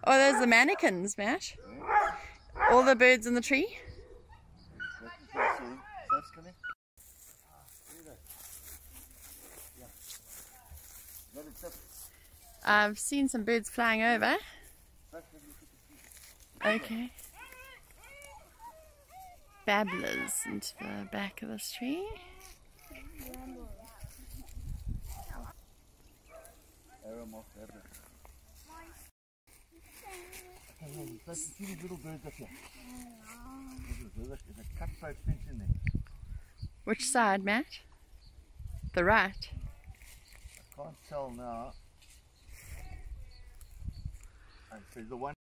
Oh, there's the mannequins, Matt. All the birds in the tree. I've seen some birds flying over. Okay. Babblers into the back of this tree. See these little birds up here? There's a cutthroat finch in there. Which side, Matt? The right. I can't tell now. And so the one